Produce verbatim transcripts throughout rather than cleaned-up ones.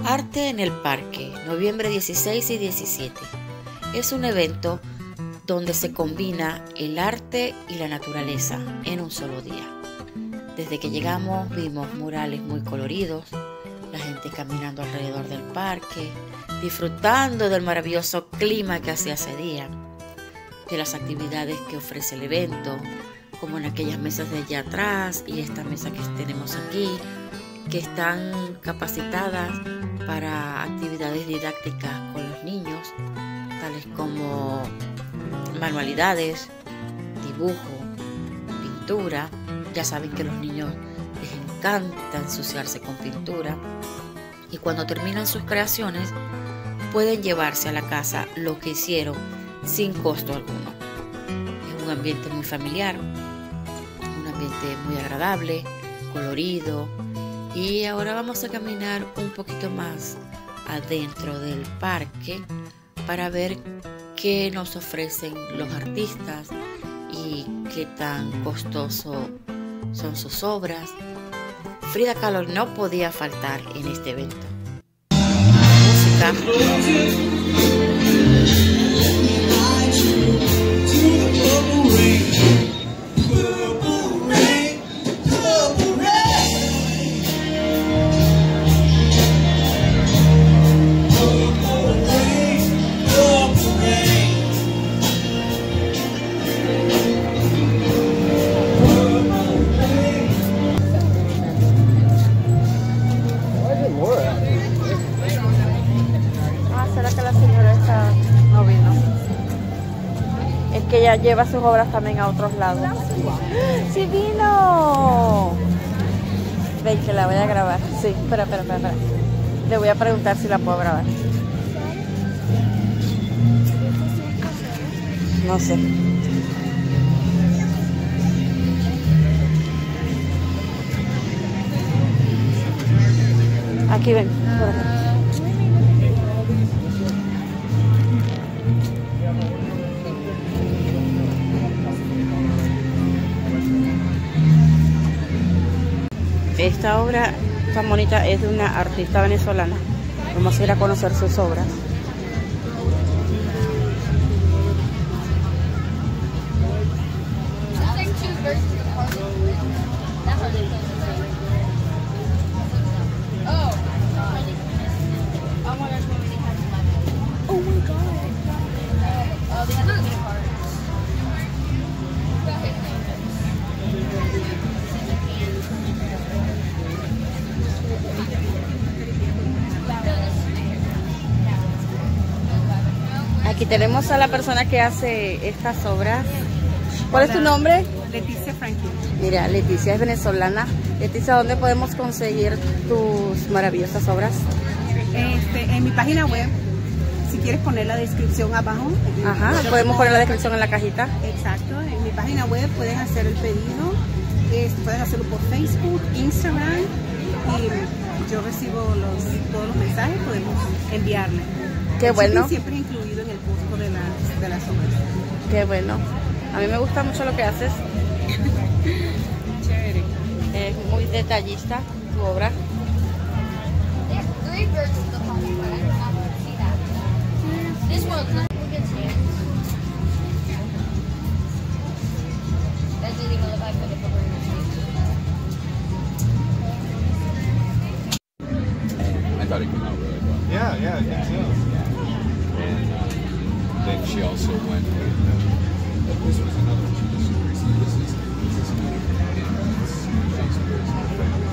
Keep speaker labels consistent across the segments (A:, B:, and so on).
A: Arte en el Parque, noviembre dieciséis y diecisiete. Es un evento donde se combina el arte y la naturaleza en un solo día. Desde que llegamos vimos murales muy coloridos, la gente caminando alrededor del parque, disfrutando del maravilloso clima que hacía ese día, de las actividades que ofrece el evento, como en aquellas mesas de allá atrás y esta mesa que tenemos aquí, que están capacitadas para actividades didácticas con los niños, tales como manualidades, dibujo, pintura. Ya saben que a los niños les encanta ensuciarse con pintura y cuando terminan sus creaciones pueden llevarse a la casa lo que hicieron sin costo alguno. Es un ambiente muy familiar, un ambiente muy agradable, colorido. Y ahora vamos a caminar un poquito más adentro del parque para ver qué nos ofrecen los artistas y qué tan costoso son sus obras. Frida Kahlo no podía faltar en este evento. Música.
B: Que ella lleva sus obras también a otros lados. ¡Sí vino! Ven que la voy a grabar. Sí, espera, espera, espera, espera. Le voy a preguntar si la puedo grabar. No sé. Aquí ven, por acá. Esta obra tan bonita es de una artista venezolana. Vamos a ir a conocer sus obras. Aquí tenemos a la persona que hace estas obras. ¿Cuál Hola. Es tu nombre?
C: Leticia Franklin.
B: Mira, Leticia es venezolana. Leticia, ¿dónde podemos conseguir tus maravillosas obras?
C: Este, en mi página web, si quieres poner la descripción abajo.
B: Ajá, podemos poner la descripción en la cajita.
C: Exacto, en mi página web puedes hacer el pedido, eh, puedes hacerlo por Facebook, Instagram, y yo recibo los, todos los mensajes, podemos enviarle.
B: Qué bueno.
C: Sí, siempre incluido en el costo de las, de las obras.
B: Qué bueno. A mí me gusta mucho lo que haces.
C: Chévere.
B: Es muy detallista tu obra.
D: I thought it came out really well.
E: Yeah, yeah, I think so.
D: And uh, then she also went with, uh, this was another one. This is, this is, this is kind of Shakespeare's family.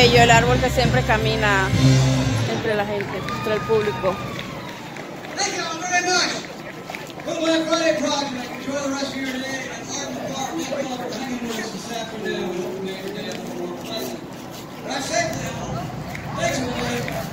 B: bello el árbol que siempre camina entre la gente, entre el público.
E: Thank you all very much. Little Black Friday Project. Enjoy the rest of your day at Arden Park. Thank you all for hanging with us this afternoon. We hope you make your day a little more pleasant. Drive safely, all. Thanks, everybody.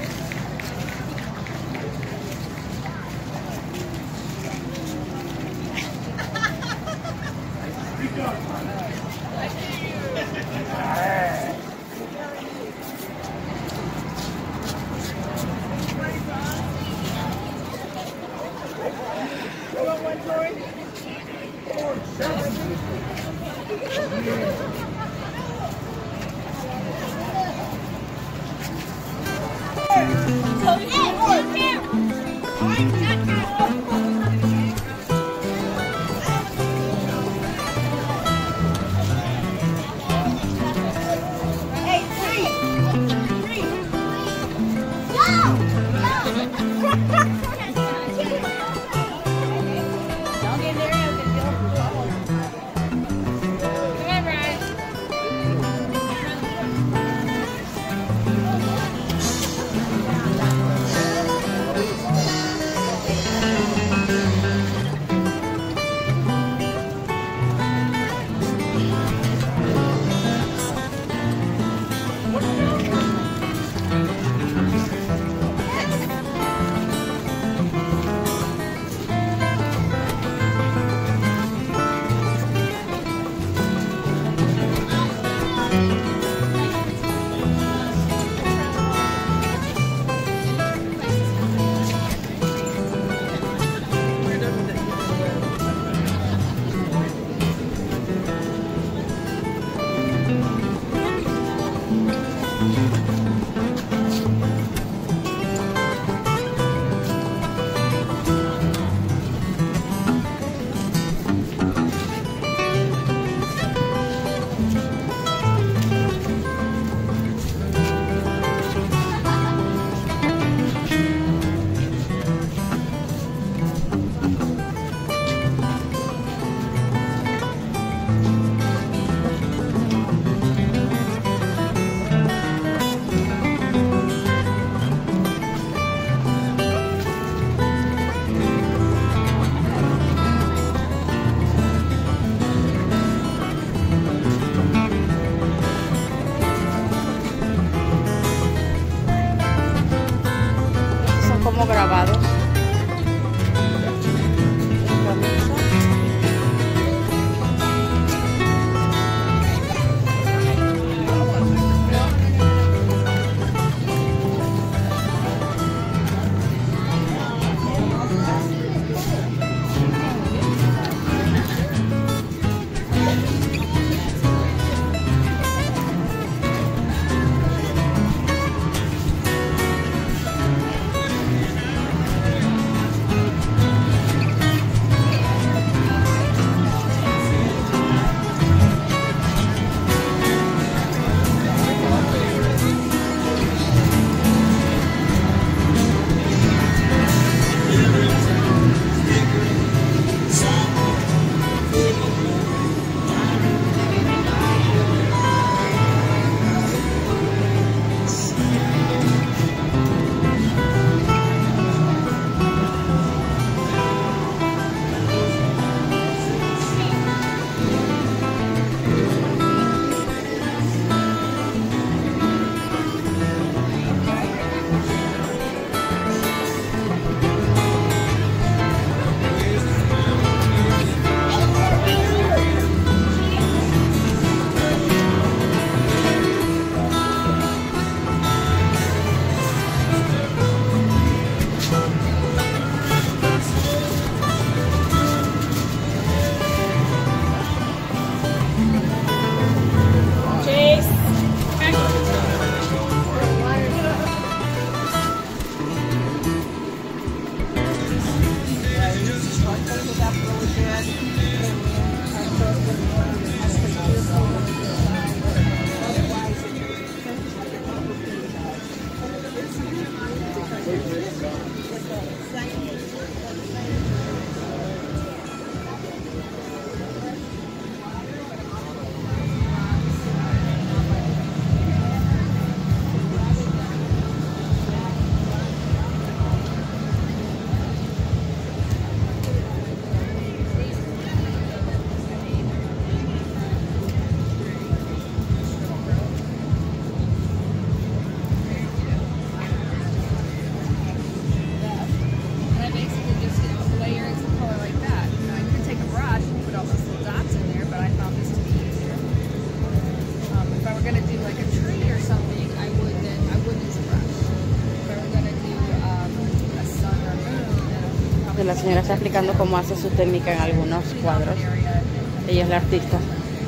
B: la señora está explicando cómo hace su técnica en algunos cuadros. Ella es la artista.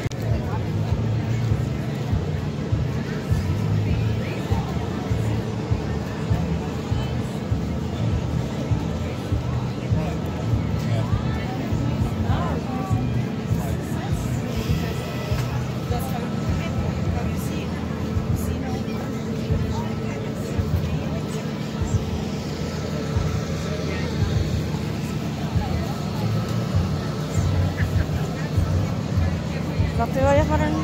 B: No te vayas para el...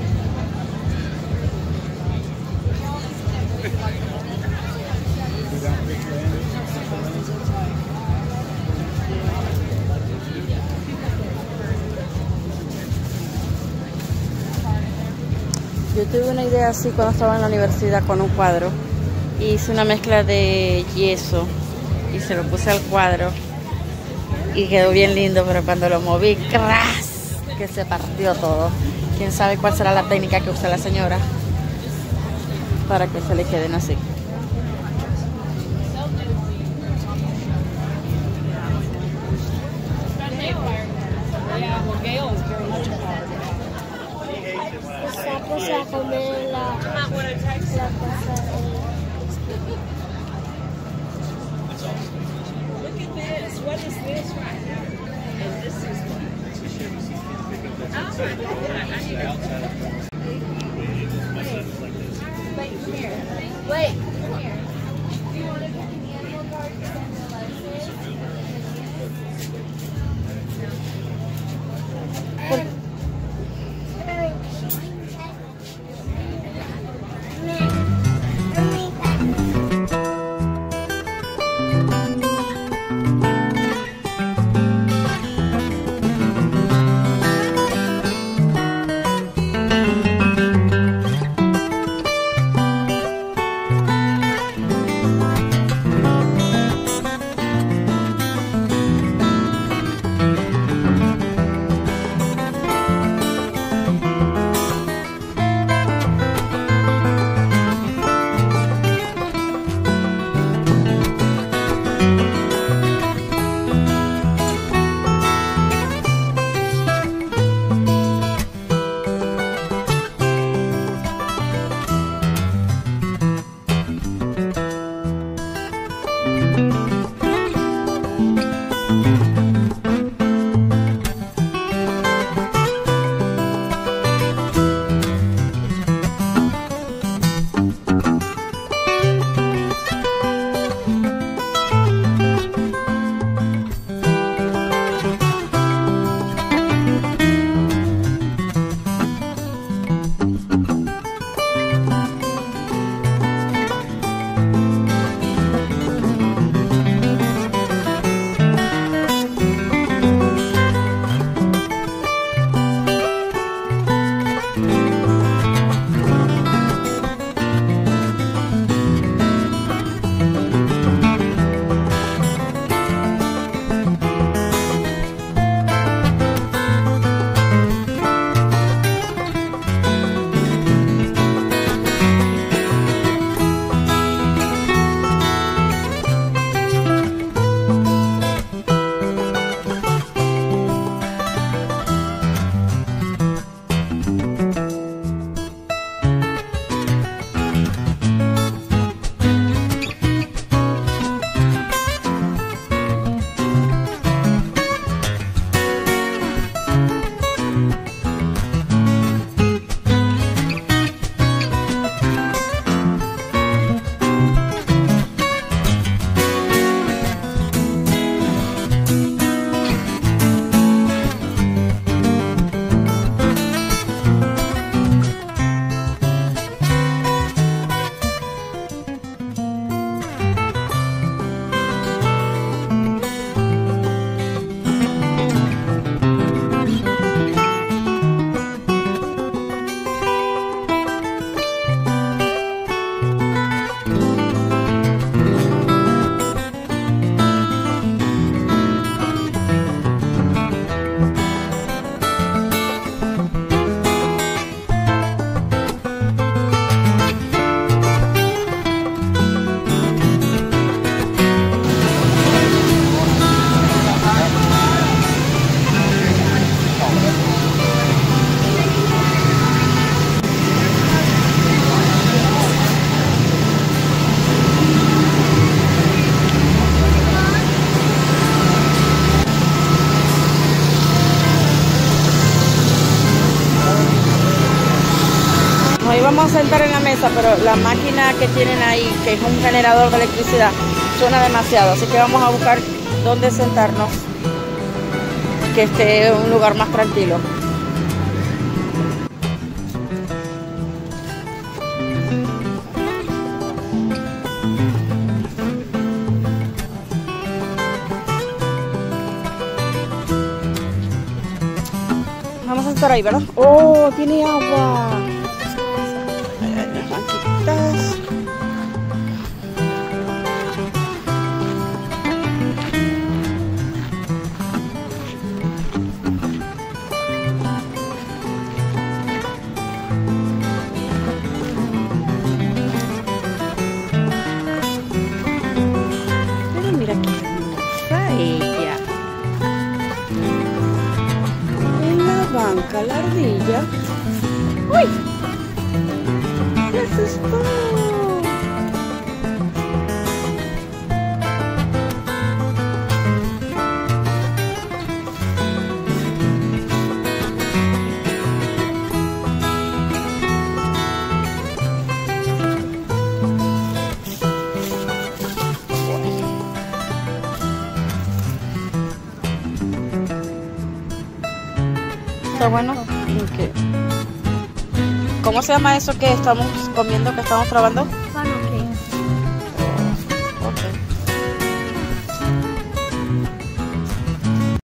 B: Yo tuve una idea así cuando estaba en la universidad con un cuadro. Hice una mezcla de yeso y se lo puse al cuadro y quedó bien lindo, pero cuando lo moví, ¡cras!, que se partió todo. Quién sabe cuál será la técnica que usa la señora para que se le queden así.
F: Pues a comer la, la cosa.
G: Look at this. What is this right here? And this is oh my God. I need to wait here. Wait. Come here. Do you want to get the animal garden and the license?
B: vamos a sentar en la mesa, pero la máquina que tienen ahí, que es un generador de electricidad, suena demasiado, así que vamos a buscar dónde sentarnos, que esté en un lugar más tranquilo. Vamos a sentar ahí, ¿verdad? ¡Oh, tiene agua! Las banquitas. Pero mira qué hermosa ella. Banca, la ardilla. ¡Uy! ¡Se asustó! Está bueno. Okay. ¿Cómo se llama eso que estamos comiendo, que estamos probando?